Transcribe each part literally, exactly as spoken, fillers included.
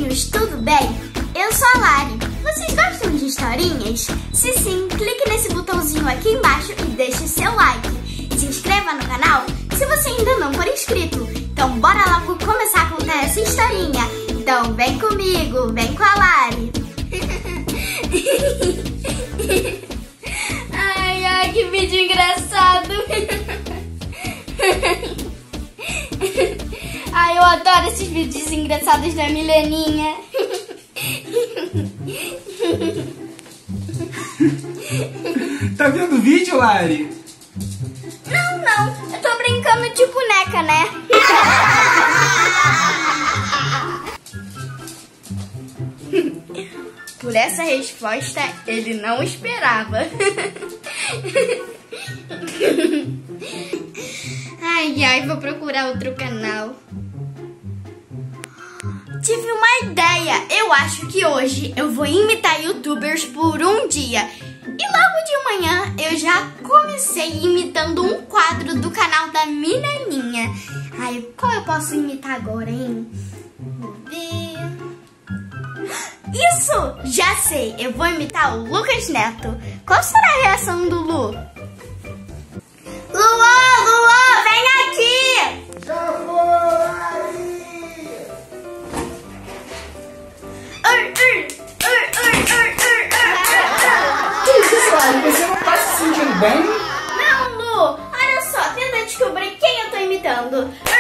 amiguinhos, tudo bem? Eu sou a Lari. Vocês gostam de historinhas? Se sim, clique nesse botãozinho aqui embaixo e deixe seu like. Se inscreva no canal se você ainda não for inscrito. Então bora lá começar a contar essa historinha. Então vem comigo, vem com a Lari. Ai, ai, que vídeo engraçado. Ai, eu adoro esses vídeos engraçados da Mileninha. Tá vendo o vídeo, Lari? Não, não. Eu tô brincando de boneca, né? Por essa resposta, ele não esperava. Ai, ai, vou procurar outro canal. Tive uma ideia. Eu acho que hoje eu vou imitar youtubers por um dia. E logo de manhã eu já comecei imitando um quadro do canal da Mileninha. Ai, qual eu posso imitar agora, hein? Vou ver. Isso! Já sei! Eu vou imitar o Lucas Neto. Qual será a reação do Lu? Luan! Luan! Vem aqui! Já vou, Lari! Que isso, Lari? Você não tá se sentindo bem? Não, Lu! Olha só, tenta descobrir quem eu tô imitando.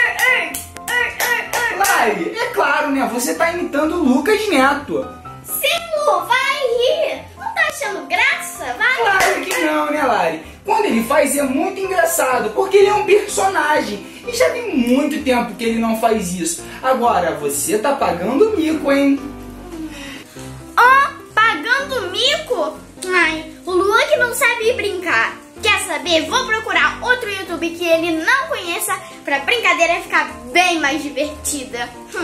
Lari, é claro, né? Você tá imitando o Lucas Neto. Sim, Lu! Vai rir! Não tá achando graça? Vai! Claro que não, né, Lari? Quando ele faz é muito engraçado, porque ele é um personagem. E já tem muito tempo que ele não faz isso. Agora, você tá pagando mico, hein? Ah, pagando mico? Ai, o Luan que não sabe brincar. Quer saber? Vou procurar outro YouTube que ele não conheça pra brincadeira ficar bem mais divertida. Hum.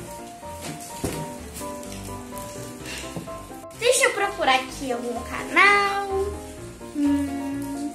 Deixa eu procurar aqui algum canal. Hum.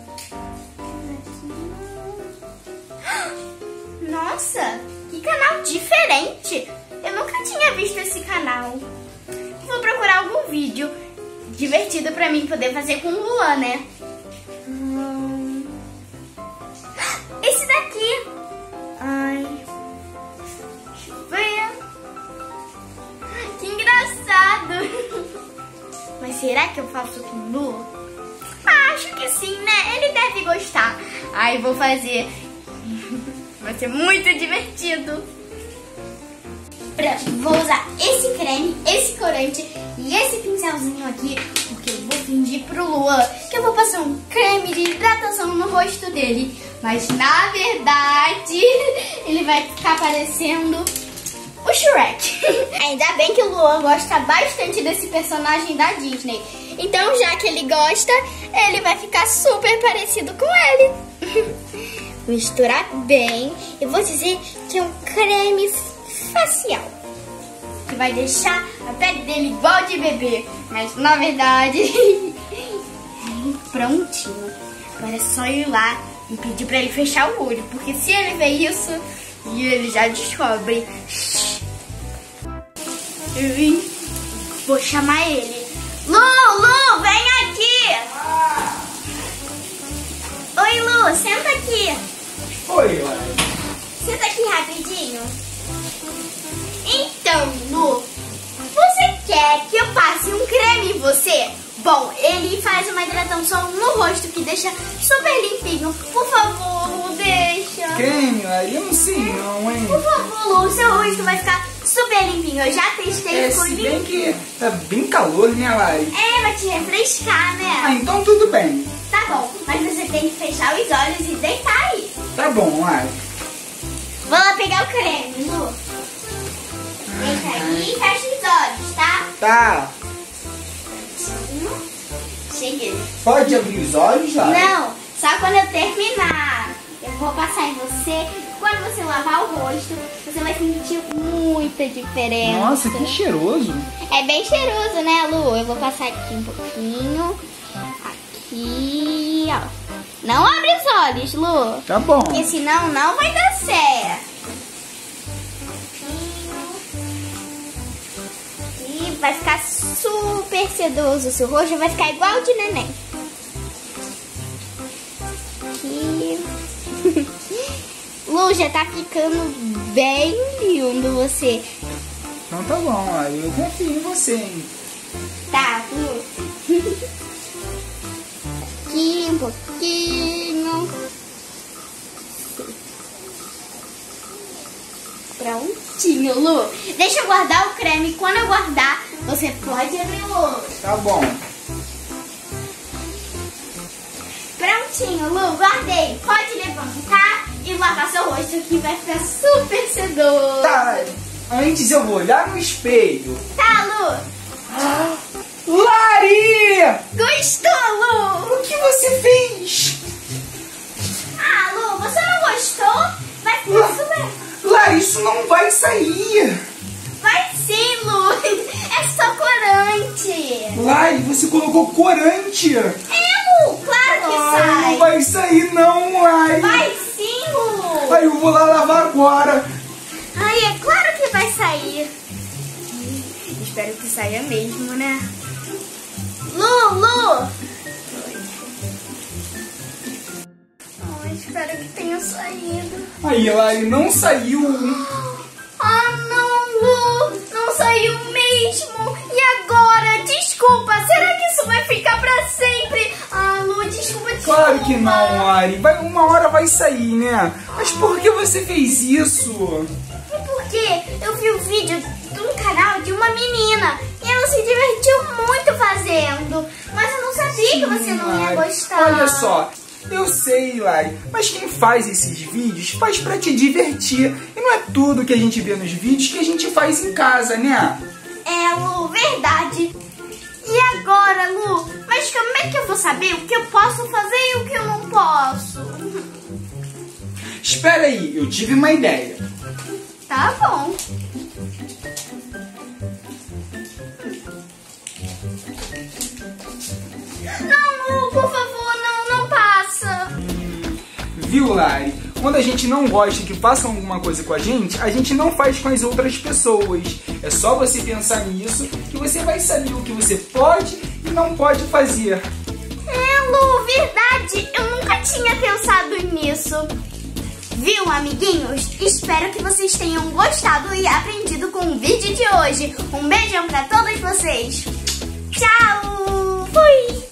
Nossa, que canal diferente. Eu nunca tinha visto esse canal. Vou procurar algum vídeo divertido pra mim poder fazer com o Luan, né? Hum... Esse daqui. Ai. Deixa eu ver. Que engraçado. Mas será que eu faço com o Lu? Ah, acho que sim, né? Ele deve gostar. Ai, vou fazer. Vai ser muito divertido. Pronto, vou usar esse creme, esse corante e esse pincelzinho aqui, porque eu vou fingir pro Luan que eu vou passar um creme de hidratação no rosto dele. Mas na verdade, ele vai ficar parecendo o Shrek. Ainda bem que o Luan gosta bastante desse personagem da Disney. Então, já que ele gosta, ele vai ficar super parecido com ele. Misturar bem. Eu vou dizer que é um creme facial, que vai deixar a pele dele igual de bebê. Mas na verdade prontinho. Agora é só ir lá e pedir pra ele fechar o olho, porque se ele ver isso, e ele já descobre. Eu vou chamar ele. Lu, Lu, vem aqui. Oi, Lu, senta aqui. Oi, Lari. Senta aqui rapidinho. Então, Lu, você quer que eu passe um creme em você? Bom, ele faz uma hidratação no rosto que deixa super limpinho. Por favor, Lu, deixa. Creme, Lari? Eu não sei não, hein? Por favor, Lu, seu rosto vai ficar super limpinho. Eu já testei, É, ficou se limpinho. bem que tá bem calor, né, Lari? É, vai te refrescar, né? Ah, então tudo bem. Tá bom, mas você tem que fechar os olhos e deitar aí. Tá bom, Lari. Vou lá pegar o creme, Lu. Deita aí e fecha os olhos, tá? Tá. Cheguei. Pode abrir os olhos, Lari? Não, só quando eu terminar. Eu vou passar em você. Quando você lavar o rosto, você vai sentir muita diferença. Nossa, que cheiroso. É bem cheiroso, né, Lu? Eu vou passar aqui um pouquinho. Aqui, ó. Não abre os olhos, Lu. Tá bom. Porque senão não vai dar certo. vai ficar super sedoso. O seu rosto vai ficar igual de neném. Aqui. Lu, já tá ficando bem lindo você. Então tá bom, eu confio em você, hein? Tá, Lu. Aqui um pouquinho. Prontinho, Lu. Deixa eu guardar o creme. Quando eu guardar, você pode abrir o olho. Tá bom. Prontinho, Lu. Guardei. Pode levantar e lavar seu rosto, que vai ficar super sedoso. Tá, antes eu vou olhar no espelho. Tá, Lu. Ah, Lari! Gostou, Lu? O que você fez? Ah, Lu, você não gostou? Vai ficar La super... Lari, isso não vai sair. Vai sim, Lu. É só corante. Lari, você colocou corante. É, Lu. Claro que Ai, sai. não vai sair não, Lari. Vai sim, Lu. Ai, eu vou lá lavar agora. Ai, é claro que vai sair. Espero que saia mesmo, né? Lu, Lu. Oh, espero que tenha saído. Aí, Lari, não saiu. Ah, não, Lu. Não saiu mesmo. E agora? Desculpa. Será que isso vai ficar pra sempre? Ah, Lu, desculpa, desculpa. Claro que não, Lari. Vai, uma hora vai sair, né? Mas por que você fez isso? É porque eu vi o vídeo de um canal de uma menina e ela se divertiu muito fazendo. Mas eu não sabia Sim, que você não Lari. ia gostar. Olha só, eu sei, Lari, mas quem faz esses vídeos faz pra te divertir. E não é tudo que a gente vê nos vídeos que a gente faz em casa, né? É, Lu, verdade. E agora, Lu? Mas como é que eu vou saber o que eu posso fazer e o que eu não posso? Espera aí, eu tive uma ideia. Tá bom. Não, Lu, por favor, não, não passa. Viu, Lari? Quando a gente não gosta que façam alguma coisa com a gente, a gente não faz com as outras pessoas. É só você pensar nisso que você vai saber o que você pode e não pode fazer. É, Lu, verdade. Eu nunca tinha pensado nisso. Viu, amiguinhos? Espero que vocês tenham gostado e aprendido com o vídeo de hoje. Um beijão pra todos vocês. Tchau! Fui!